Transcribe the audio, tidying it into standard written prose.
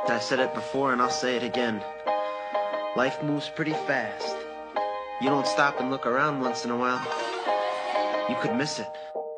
I said it before and I'll say it again. Life moves pretty fast. You don't stop and look around once in a while, you could miss it.